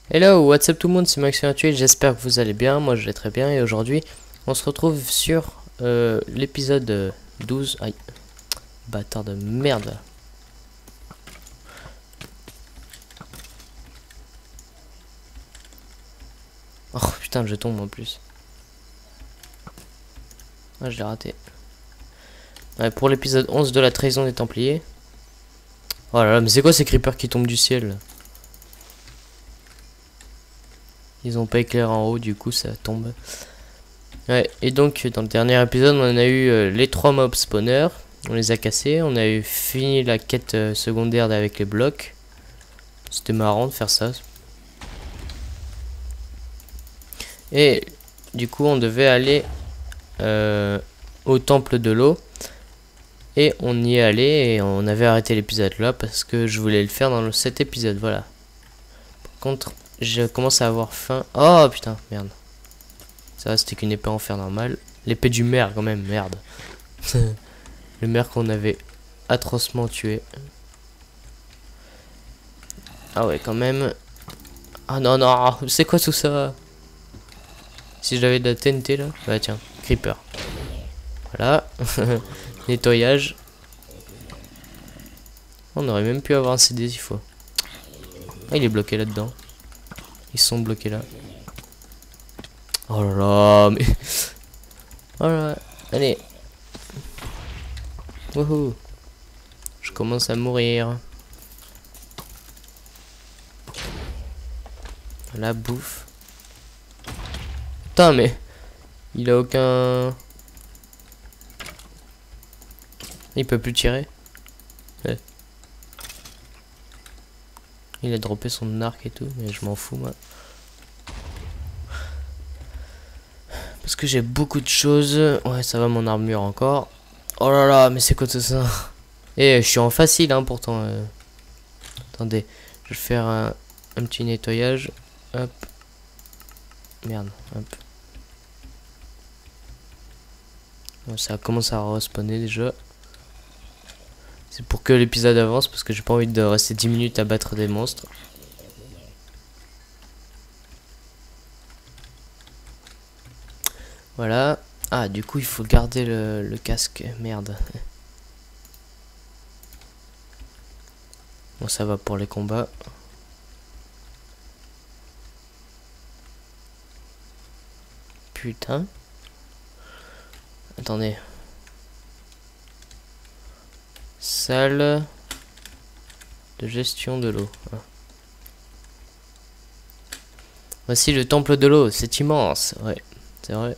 Hello, what's up tout le monde, c'est Max28, j'espère que vous allez bien, moi je vais très bien et aujourd'hui on se retrouve sur l'épisode 12. Aïe, bâtard de merde. Oh putain, je tombe en plus. Ah, je l'ai raté. Ouais, pour l'épisode 11 de la trahison des Templiers. Oh là là, mais c'est quoi ces creepers qui tombent du ciel là? Ils ont pas éclairé en haut, du coup ça tombe. Ouais, et donc dans le dernier épisode, on a eu les 3 mobs spawners. On les a cassés, on a eu fini la quête secondaire avec les blocs. C'était marrant de faire ça. Et du coup, on devait aller au temple de l'eau. Et on y est allé et on avait arrêté l'épisode là parce que je voulais le faire dans cet épisode, voilà. Par contre, je commence à avoir faim. Oh putain, merde. Ça, c'était qu'une épée en fer normale. L'épée du maire quand même, merde. Le maire qu'on avait atrocement tué. Ah ouais, quand même. Ah non, non, c'est quoi tout ça? Si j'avais de la TNT là. Bah tiens, creeper. Voilà. Nettoyage. On aurait même pu avoir un CD s'il faut. Ah, il est bloqué là-dedans. Ils sont bloqués là. Oh là là, mais... Oh là, allez. Wouhou. Je commence à mourir. La bouffe. Putain, mais... Il a aucun... Il peut plus tirer. Ouais. Il a droppé son arc et tout, mais je m'en fous moi. Parce que j'ai beaucoup de choses. Ouais, ça va mon armure encore. Oh là là, mais c'est quoi tout ça? Et je suis en facile hein pourtant. Attendez, je vais faire un petit nettoyage. Hop. Merde, hop. Bon, ça commence à respawner déjà. C'est pour que l'épisode avance parce que j'ai pas envie de rester 10 minutes à battre des monstres. Voilà. Ah, du coup, il faut garder le casque. Merde. Bon, ça va pour les combats. Putain. Attendez. Salle de gestion de l'eau. Ah. Voici le temple de l'eau. C'est immense. Ouais, c'est vrai.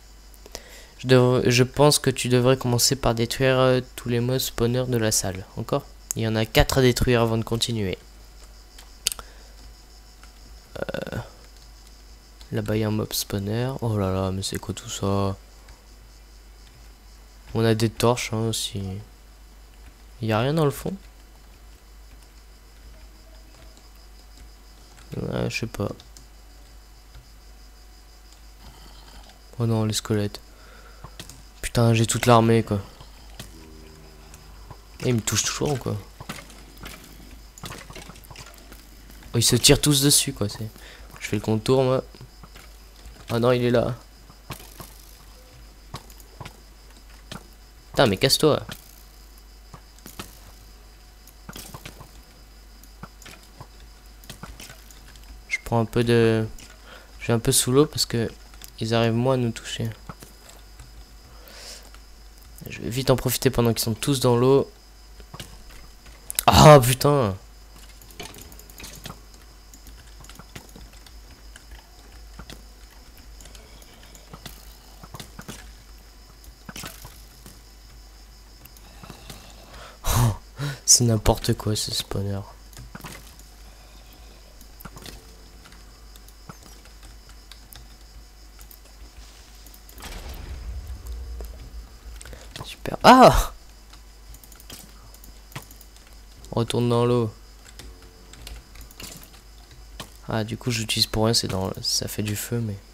Je pense que tu devrais commencer par détruire tous les mobs spawners de la salle. Encore? Il y en a 4 à détruire avant de continuer. Là-bas, il y a un mob spawner. Oh là là, mais c'est quoi tout ça? On a des torches hein, aussi. Il n'y a rien dans le fond? Ouais, je sais pas. Oh non, les squelettes. Putain, j'ai toute l'armée quoi. Et il me touche toujours quoi. Oh, ils se tirent tous dessus quoi. Je fais le contour moi. Oh non, il est là. Putain, mais casse-toi. Je prends un peu de... Je suis un peu sous l'eau parce que ils arrivent moins à nous toucher. Je vais vite en profiter pendant qu'ils sont tous dans l'eau. Ah putain. C'est n'importe quoi ce spawner. Super. Ah! Retourne dans l'eau. Ah, du coup, j'utilise pour rien, c'est dans... Ça fait du feu, mais...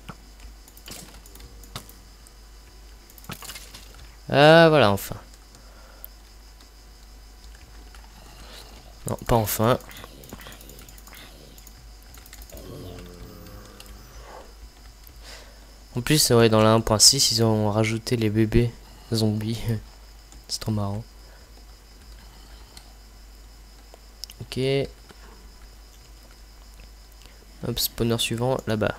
Ah, voilà, enfin. Non, pas enfin. En plus, ouais, dans la 1.6, ils ont rajouté les bébés zombies. C'est trop marrant. Ok. Hop, spawner suivant, là-bas.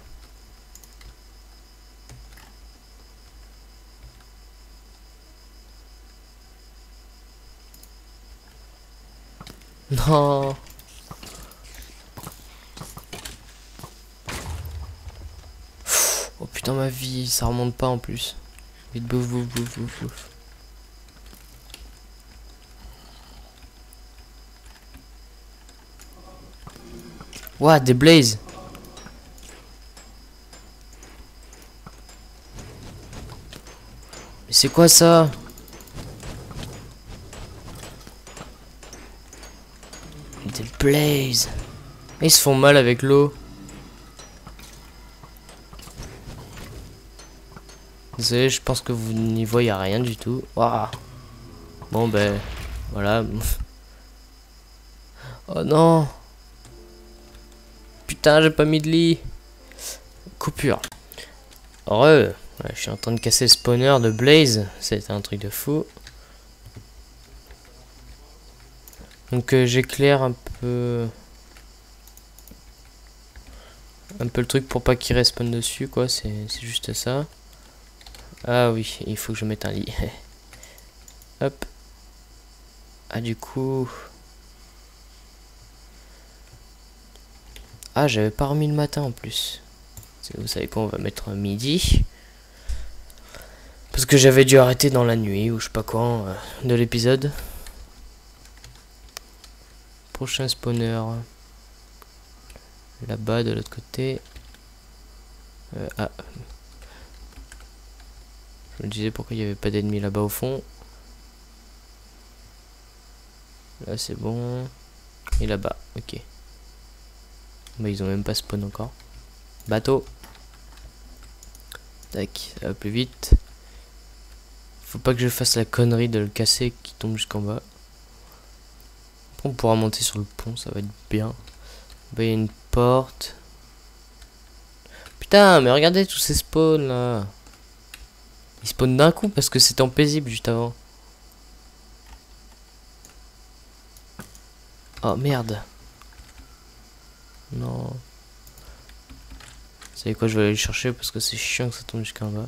Non. Oh putain, ma vie, ça remonte pas en plus. Vite, bouffe, bouffe, bouffe, bouffe, bouffe. Ouah, des blazes. Mais c'est quoi ça? Des blazes. Ils se font mal avec l'eau. Désolé, je pense que vous n'y voyez rien du tout. Waouh. Bon ben, voilà. Oh non. Putain, j'ai pas mis de lit. Coupure. Heureux. Ouais, je suis en train de casser le spawner de Blaze. C'était un truc de fou. Donc j'éclaire un peu le truc pour pas qu'il respawn dessus, quoi. C'est juste ça. Ah oui, il faut que je mette un lit. Hop. Ah du coup... Ah, j'avais pas remis le matin en plus. Vous savez quoi, on va mettre midi. Parce que j'avais dû arrêter dans la nuit ou je sais pas quand de l'épisode. Prochain spawner. Là-bas de l'autre côté. Ah. Je me disais pourquoi il n'y avait pas d'ennemis là-bas au fond. Là c'est bon. Et là-bas, ok. Bah ils ont même pas spawn encore. Bateau. Tac, ça va plus vite. Faut pas que je fasse la connerie de le casser qui tombe jusqu'en bas. Après, on pourra monter sur le pont, ça va être bien. Bah il y a une porte. Putain, mais regardez tous ces spawns là. Ils spawnent d'un coup parce que c'était en paisible juste avant. Oh merde. Non. Vous savez quoi, je vais aller le chercher parce que c'est chiant que ça tombe jusqu'en bas.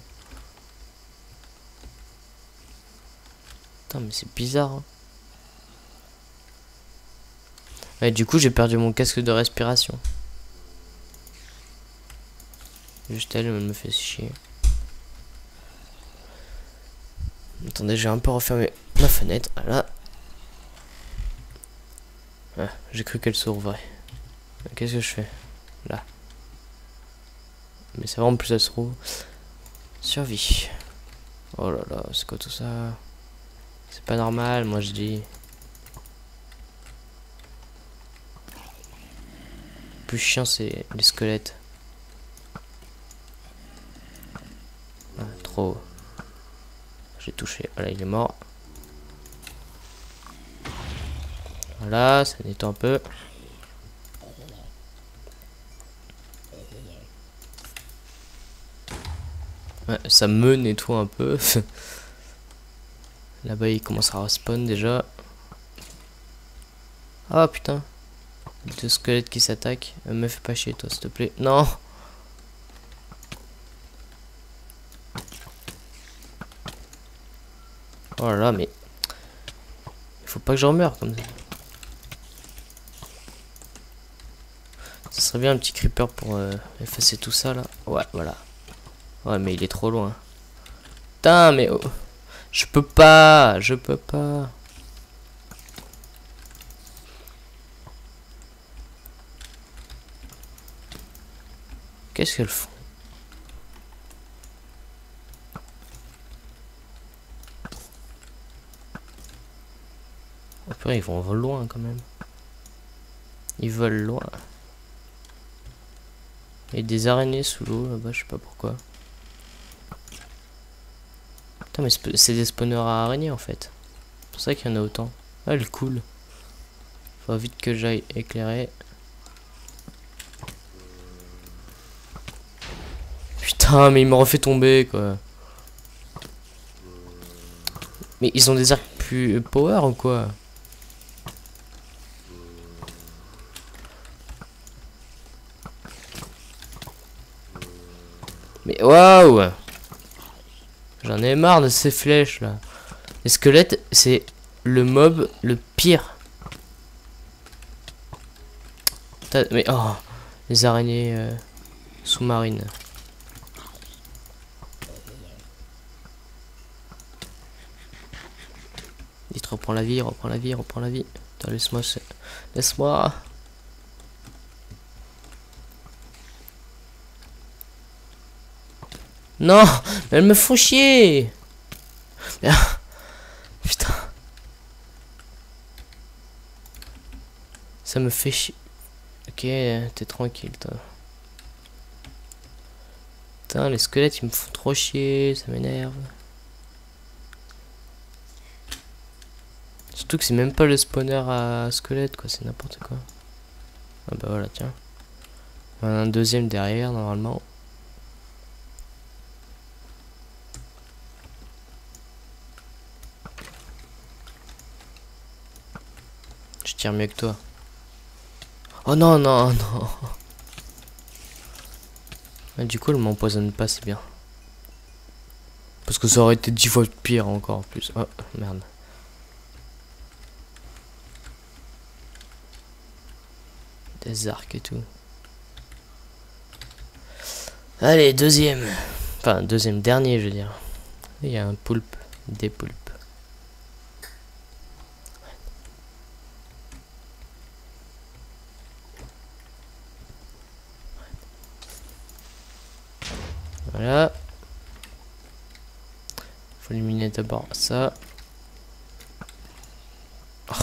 Putain, mais c'est bizarre. Hein. Ouais, du coup, j'ai perdu mon casque de respiration. Juste elle me fait chier. Attendez, j'ai un peu refermé ma fenêtre. Voilà. Ah, j'ai cru qu'elle s'ouvrait. Qu'est-ce que je fais là? Mais c'est vraiment plus ça se trouve. Survie. Oh là là, c'est quoi tout ça? C'est pas normal, moi je dis. Le plus chiant, c'est les squelettes. Ah, trop. J'ai touché. Voilà, il est mort. Voilà, ça nettoie un peu. Ouais, ça me nettoie un peu. Là-bas, il commence à respawn déjà. Ah putain. Deux squelettes qui s'attaquent. Me fais pas chier, toi, s'il te plaît. Non. Oh là là, mais. Il faut pas que j'en meure comme ça. Ça serait bien un petit creeper pour effacer tout ça là. Ouais, voilà. Ouais, mais il est trop loin. Putain, mais oh. Je peux pas. Je peux pas. Qu'est-ce qu'elles font? Après, ils vont loin quand même. Ils volent loin. Il y a des araignées sous l'eau là-bas, je sais pas pourquoi. Putain, mais c'est des spawners à araignées en fait. C'est pour ça qu'il y en a autant. Ah, elle coule. Faut vite que j'aille éclairer. Putain. Ah, mais il me refait tomber, quoi. Mais ils ont des arcs plus power ou quoi? Mais waouh! J'en ai marre de ces flèches là. Les squelettes, c'est le mob le pire. Mais oh, les araignées sous-marines. Vite, reprends la vie, reprends la vie, reprends la vie. Attends, laisse-moi. Laisse-moi. Non, mais elles me font chier. Putain. Ça me fait chier. Ok, t'es tranquille, toi. Putain, les squelettes, ils me font trop chier, ça m'énerve. Surtout que c'est même pas le spawner à squelette, quoi, c'est n'importe quoi. Ah bah voilà, tiens. On a un deuxième derrière, normalement. Je tire mieux que toi. Oh non, non, non. Ah, du coup, elle m'empoisonne pas, c'est bien. Parce que ça aurait été 10 fois pire encore en plus. Oh, merde. Des arcs et tout. Allez, deuxième. Enfin, deuxième, dernier, je veux dire. Il y a un poulpe. Des poulpes. Voilà. Faut éliminer d'abord ça. Oh.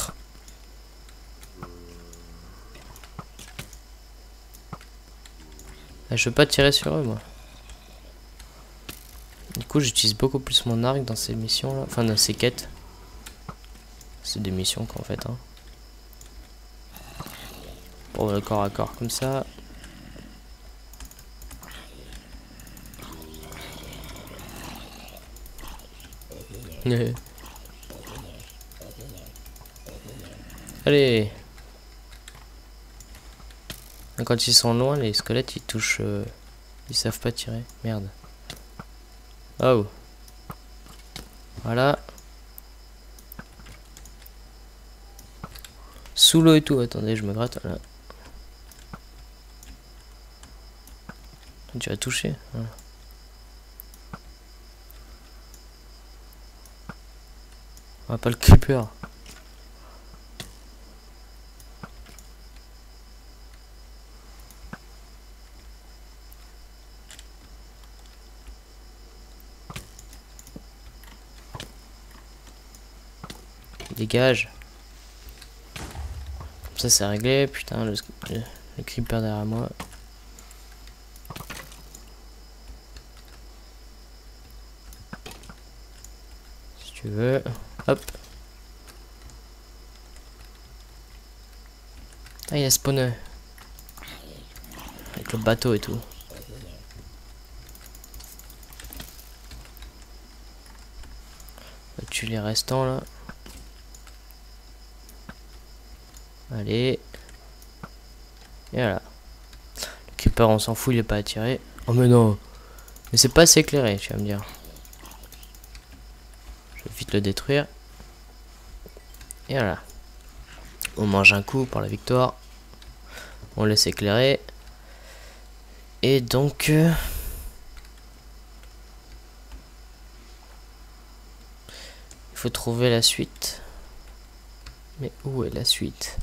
Ah, je veux pas tirer sur eux, moi. Du coup, j'utilise beaucoup plus mon arc dans ces missions là. Enfin, dans ces quêtes. C'est des missions qu'en fait. Hein. Pour le corps à corps comme ça. Allez. Quand ils sont loin, les squelettes ils touchent. Ils savent pas tirer. Merde. Oh. Voilà. Sous l'eau et tout. Attendez, je me gratte. Voilà. Tu vas toucher. Voilà. On va pas le creeper. Dégage. Comme ça c'est réglé. Putain, le creeper derrière moi. Si tu veux. Hop. Ah, il y a spawner. Avec le bateau et tout. On va tuer les restants là. Allez. Et voilà. Le creeper on s'en fout, il est pas attiré. Oh mais non. Mais c'est pas assez éclairé, tu vas me dire. Je vais vite le détruire. Et voilà. On mange un coup pour la victoire. On laisse éclairer. Et donc... il faut trouver la suite. Mais où est la suite?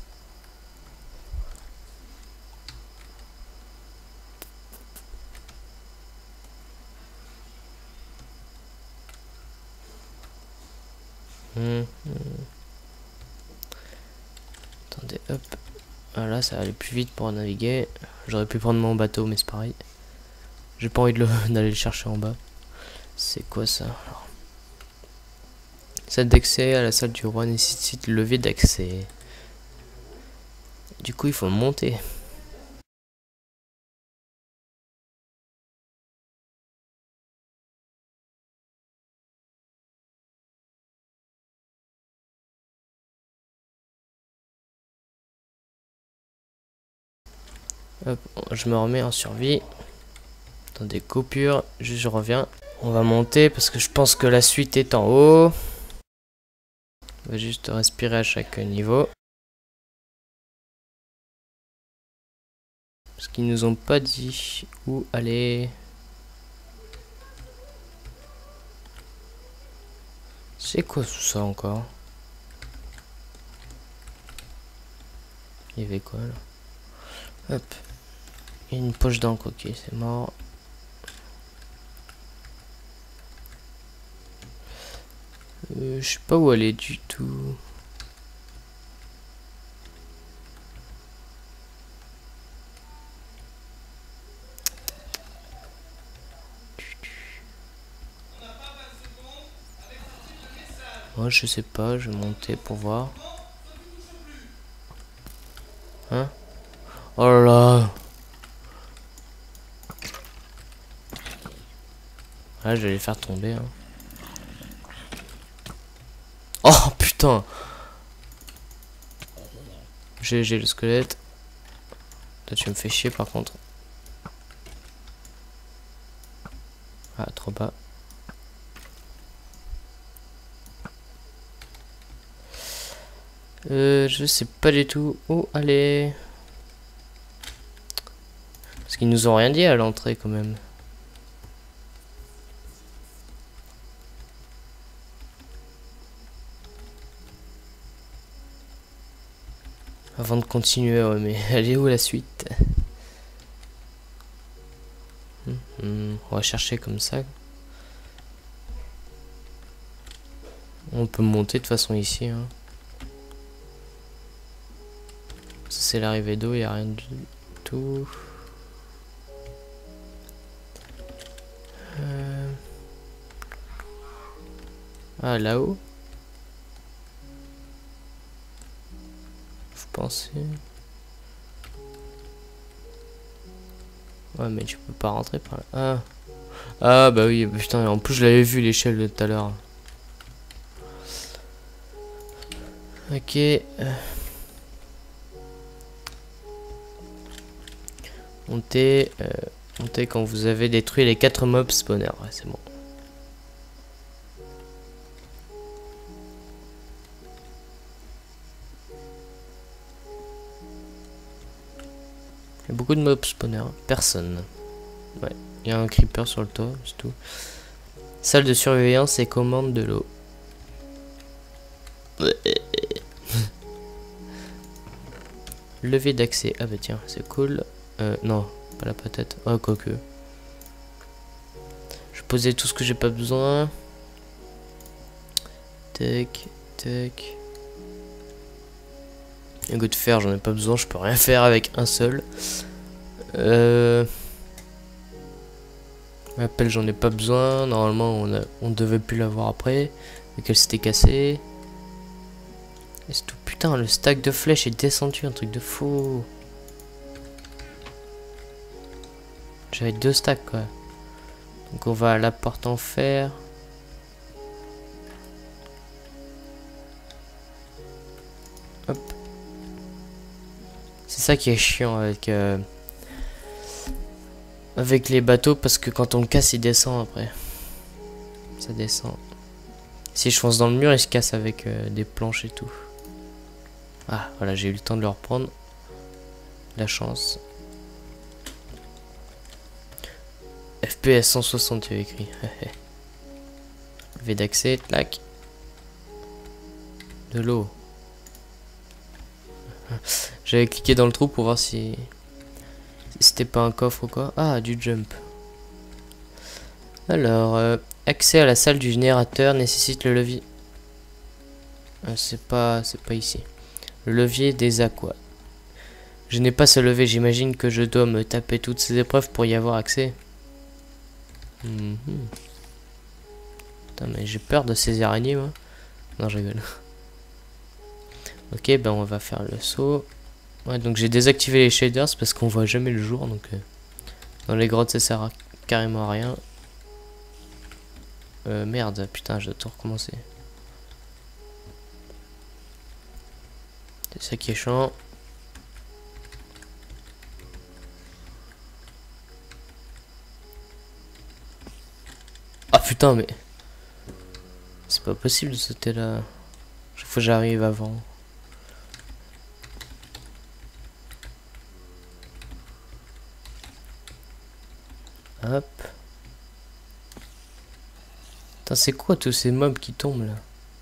Attendez, hop. Voilà, ça va aller plus vite pour naviguer. J'aurais pu prendre mon bateau, mais c'est pareil. J'ai pas envie d'aller le chercher en bas. C'est quoi ça? Alors, salle d'accès à la salle du roi nécessite levier d'accès. Du coup, il faut monter. Hop, je me remets en survie. Dans des coupures, juste je reviens. On va monter parce que je pense que la suite est en haut. On va juste respirer à chaque niveau. Parce qu'ils nous ont pas dit où aller. C'est quoi tout ça encore? Il y avait quoi là? Hop. Il y a une poche d'encre, ok, c'est mort. Je sais pas où aller du tout. Moi je sais pas, je vais monter pour voir. Hein? Oh là là! Ah, je vais les faire tomber. Hein. Oh putain! J'ai le squelette. Toi tu me fais chier par contre. Ah, trop bas. Je sais pas du tout où aller. Parce qu'ils nous ont rien dit à l'entrée quand même. Avant de continuer, ouais, mais elle est où la suite? On va chercher comme ça. On peut monter de toute façon ici. Hein. Ça c'est l'arrivée d'eau, il n'y a rien du tout. Ah, là-haut. Vous pensez? Ouais, mais tu peux pas rentrer par là. Ah, ah bah oui, putain, en plus je l'avais vu l'échelle de tout à l'heure. Ok. Montez, montez quand vous avez détruit les 4 mobs spawners. Ouais, c'est bon. Il y a beaucoup de mobs spawners. Personne. Ouais, il y a un creeper sur le toit, c'est tout. Salle de surveillance et commande de l'eau. Levier d'accès. Ah bah tiens, c'est cool. Non, pas la patate. Oh, quoique. Je vais poser tout ce que j'ai pas besoin. Tac, tac. Un goût de fer, j'en ai pas besoin. Je peux rien faire avec un seul. La pelle, j'en ai pas besoin. Normalement, on devait plus l'avoir après. Mais qu'elle s'était cassée. Et c'est tout. Putain, le stack de flèches est descendu. Un truc de fou. J'avais 2 stacks, quoi. Donc, on va à la porte en fer. Hop. C'est ça qui est chiant avec les bateaux, parce que quand on le casse, il descend après. Ça descend. Si je fonce dans le mur, il se casse avec des planches et tout. Ah, voilà, j'ai eu le temps de le reprendre. La chance. FPS 160, tu as écrit. V d'accès, clac. De l'eau. J'avais cliqué dans le trou pour voir si c'était pas un coffre ou quoi. Ah, du jump. Alors, accès à la salle du générateur nécessite le levier. C'est pas ici. Le levier des aquas. Je n'ai pas ce levier, j'imagine que je dois me taper toutes ces épreuves pour y avoir accès. Putain, mais j'ai peur de ces araignées, moi. Non, je rigole. Ok, ben on va faire le saut. Ouais, donc j'ai désactivé les shaders parce qu'on voit jamais le jour. Donc dans les grottes, ça sert carrément à rien. Merde, putain, je dois tout recommencer. C'est ça qui est chiant. putain, mais c'est pas possible de sauter là. Chaque fois j'arrive avant. Hop. Putain, c'est quoi tous ces mobs qui tombent là?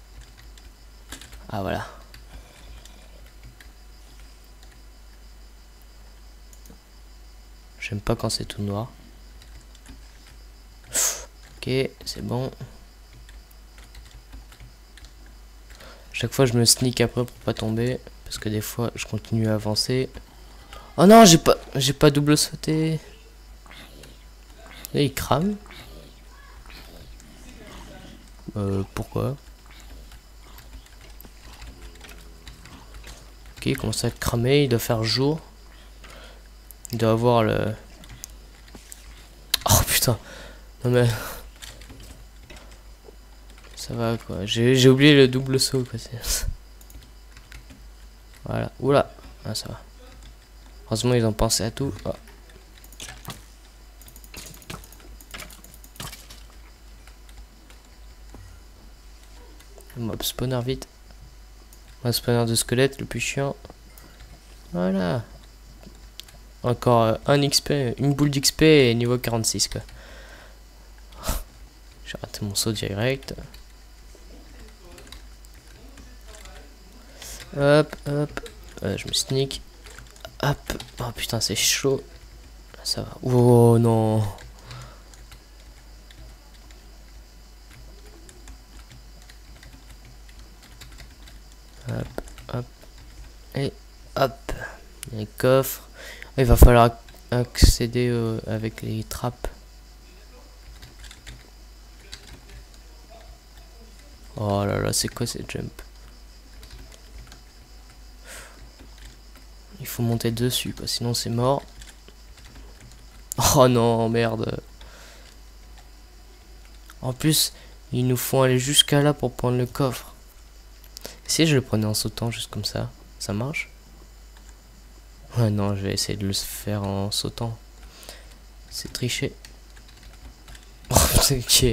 Ah voilà. J'aime pas quand c'est tout noir. Ok, c'est bon. Chaque fois je me sneak après pour pas tomber. Parce que des fois je continue à avancer. Oh non, j'ai pas double sauté. Et il crame. Pourquoi? Ok, il commence à cramer, il doit faire jour. Il doit avoir le... Oh putain. Non mais... Ça va quoi. J'ai oublié le double saut quoi. Voilà. Oula. Ah ça va. Heureusement ils ont pensé à tout. Oh. Mob spawner vite. Un spawner de squelette le plus chiant. Voilà. Encore un XP, une boule d'XP et niveau 46 quoi. J'ai raté mon saut direct. Hop, hop. Je me sneak. Hop. Oh putain, c'est chaud. Ça va. Oh non. Hop, hop. Et hop. Les coffres. Il va falloir accéder avec les trappes. Oh là là, c'est quoi ces jumps? Il faut monter dessus, quoi, sinon c'est mort. Oh non, merde. En plus, ils nous font aller jusqu'à là pour prendre le coffre. Et si je le prenais en sautant juste comme ça marche? Ouais, non, je vais essayer de le faire en sautant. C'est triché. Ok.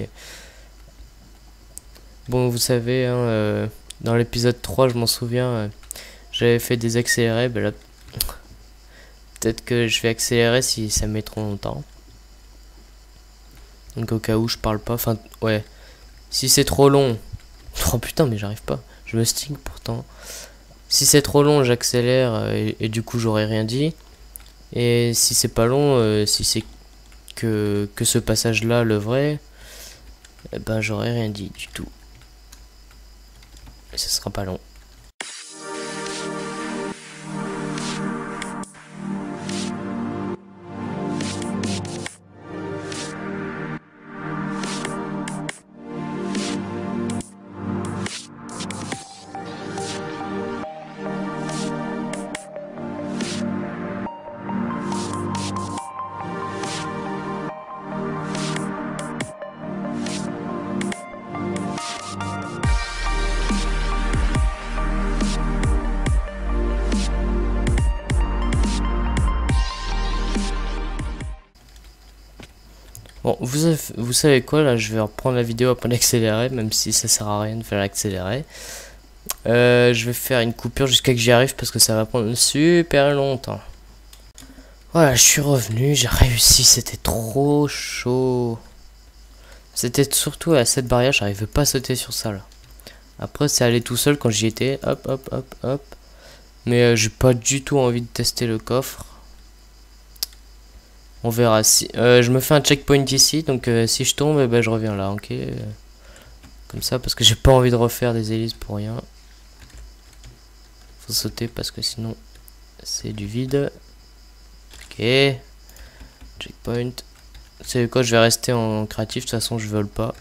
Bon, vous savez, hein, dans l'épisode 3, je m'en souviens, j'avais fait des accélérés. Ben là, peut-être que je vais accélérer si ça met trop longtemps. Donc au cas où je parle pas, enfin, ouais. Si c'est trop long... Oh putain, mais j'arrive pas. Je me stick pourtant. Si c'est trop long, j'accélère et du coup j'aurais rien dit. Et si c'est pas long, si c'est que ce passage-là, le vrai, eh ben j'aurais rien dit du tout. Et ce sera pas long. Bon, vous savez quoi, là, je vais reprendre la vidéo après l'accélérer, même si ça sert à rien de faire l'accélérer. Je vais faire une coupure jusqu'à que j'y arrive parce que ça va prendre super longtemps. Voilà, je suis revenu, j'ai réussi, c'était trop chaud. C'était surtout à cette barrière, j'arrivais pas à sauter sur ça là. Après, c'est allé tout seul quand j'y étais, hop, hop, hop, hop. Mais j'ai pas du tout envie de tester le coffre. On verra si... je me fais un checkpoint ici, donc si je tombe, ben, je reviens là, ok. Comme ça, parce que j'ai pas envie de refaire des hélices pour rien. Faut sauter parce que sinon, c'est du vide. Ok. Checkpoint. C'est quoi, je vais rester en créatif, de toute façon je vole pas.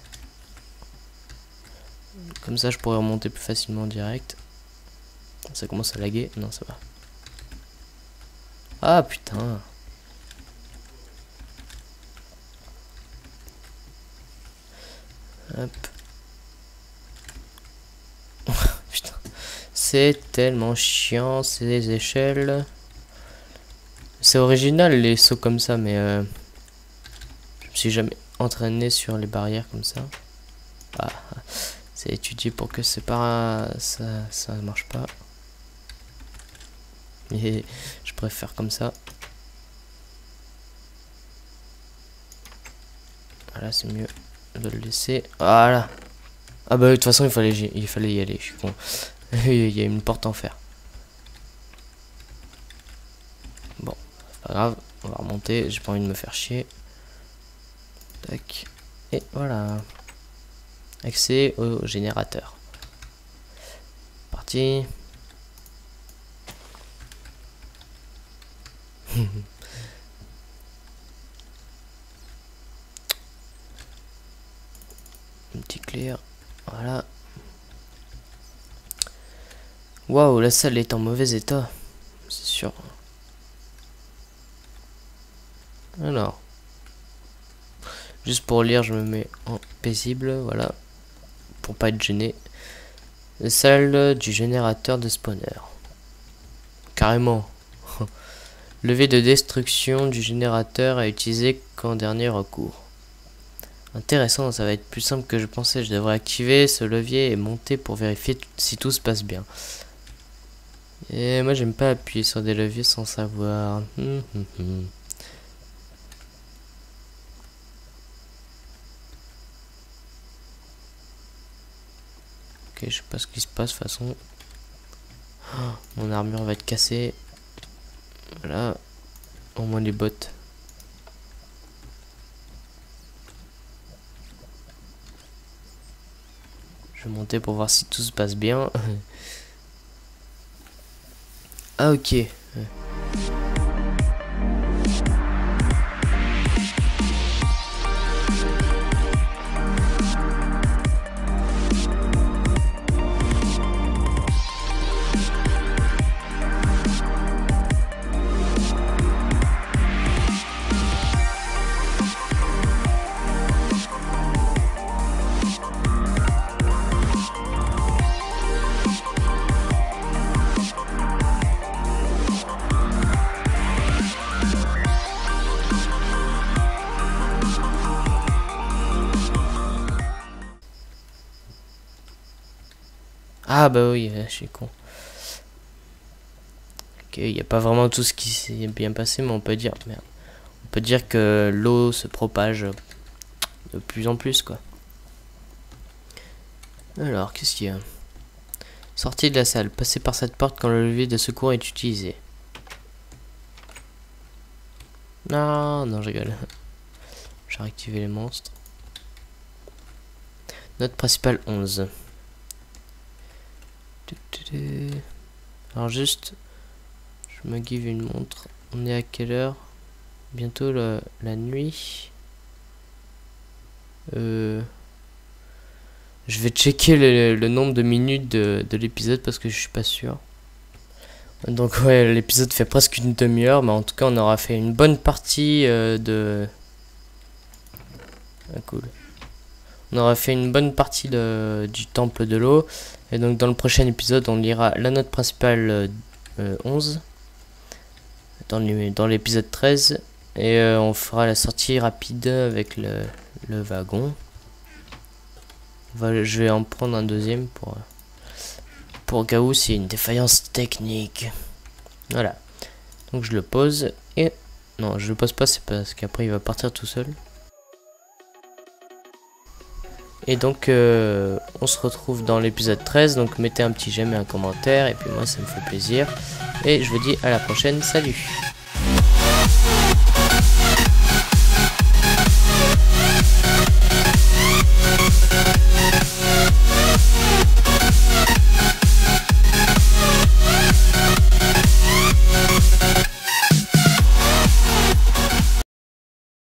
Comme ça, je pourrais remonter plus facilement en direct. Ça commence à laguer, non ça va. Ah putain. Hop. Putain. C'est tellement chiant ces échelles. C'est original les sauts comme ça, mais je me suis jamais... entraîner sur les barrières comme ça. Ah, c'est étudié pour que c'est pas ça marche pas. Mais je préfère comme ça. Voilà, c'est mieux de le laisser. Voilà. Ah bah de toute façon il fallait y aller. Je suis con. Il y a une porte en fer. Bon, c'est pas grave. On va remonter. J'ai pas envie de me faire chier. Tac. Et voilà. Accès au générateur. Parti. Un petit clair. Voilà. Waouh, la salle est en mauvais état. C'est sûr. Alors. Juste pour lire, je me mets en paisible. Voilà. Pour pas être gêné. La salle du générateur de spawner. Carrément. Levier de destruction du générateur à utiliser qu'en dernier recours. Intéressant, ça va être plus simple que je pensais. Je devrais activer ce levier et monter pour vérifier si tout se passe bien. Et moi j'aime pas appuyer sur des leviers sans savoir. Ok, je sais pas ce qui se passe de toute façon. Oh, mon armure va être cassée. Voilà. Au moins les bottes. Je vais monter pour voir si tout se passe bien. Ah ok. Ah bah oui, je suis con. Ok, il n'y a pas vraiment tout ce qui s'est bien passé, mais on peut dire, merde, on peut dire que l'eau se propage de plus en plus, quoi. Alors, qu'est-ce qu'il y a? Sortie de la salle. Passez par cette porte quand le levier de secours est utilisé. Non, non, je rigole. J'ai réactivé les monstres. Note principale 11. Alors juste, je me give une montre. On est à quelle heure? Bientôt la nuit. Je vais checker le nombre de minutes de l'épisode parce que je suis pas sûr. Donc ouais, l'épisode fait presque une demi-heure, mais en tout cas on aura fait une bonne partie de... Ah, cool. On aura fait une bonne partie du temple de l'eau. Et donc dans le prochain épisode, on lira la note principale 11. Dans l'épisode 13. Et on fera la sortie rapide avec le wagon. Je vais en prendre un deuxième pour cas où c'est une défaillance technique. Voilà. Donc je le pose et... Non, je le pose pas, c'est parce qu'après il va partir tout seul. Et donc on se retrouve dans l'épisode 13. Donc mettez un petit j'aime et un commentaire. Et puis moi ça me fait plaisir. Et je vous dis à la prochaine. Salut!